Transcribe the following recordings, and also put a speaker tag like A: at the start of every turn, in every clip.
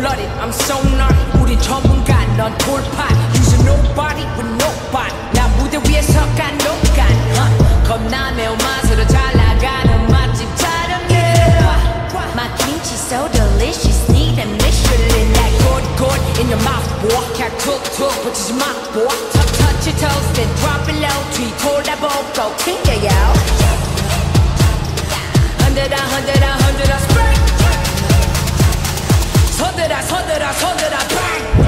A: cold-blooded, I'm so naughty. 우린 전문가, 넌 돌파. Use nobody with nobody. 나 무대 위에서 간혹간 겁나 매운 맛으로 잘 나가는 맛집 차렸네. My kimchi so delicious, need a Michelin. That good in your mouth, boy. 그냥 툭툭 붙이지 마, boy. Touch your toes, then drop it low. 뒤돌아보고 튕겨요. 흔들어 spring. 손들어 bang.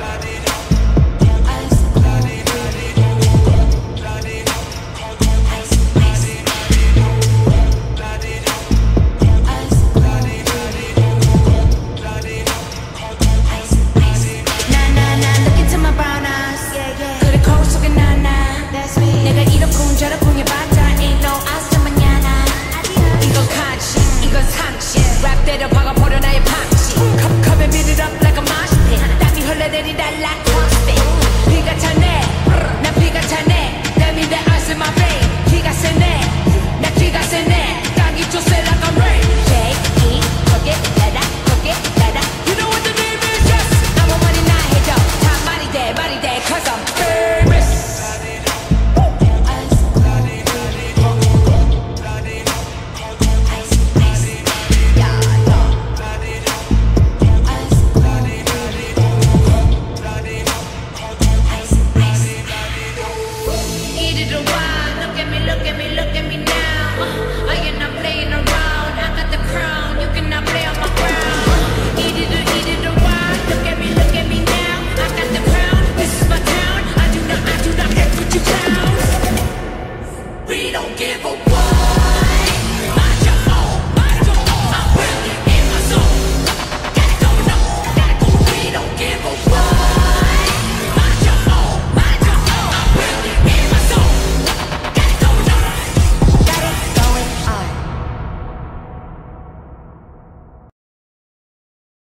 A: 저렇게 봤자 ain't no hasta mañana. 이건 간식, 이건 상식. 랩 때려 박아버려 나의 판.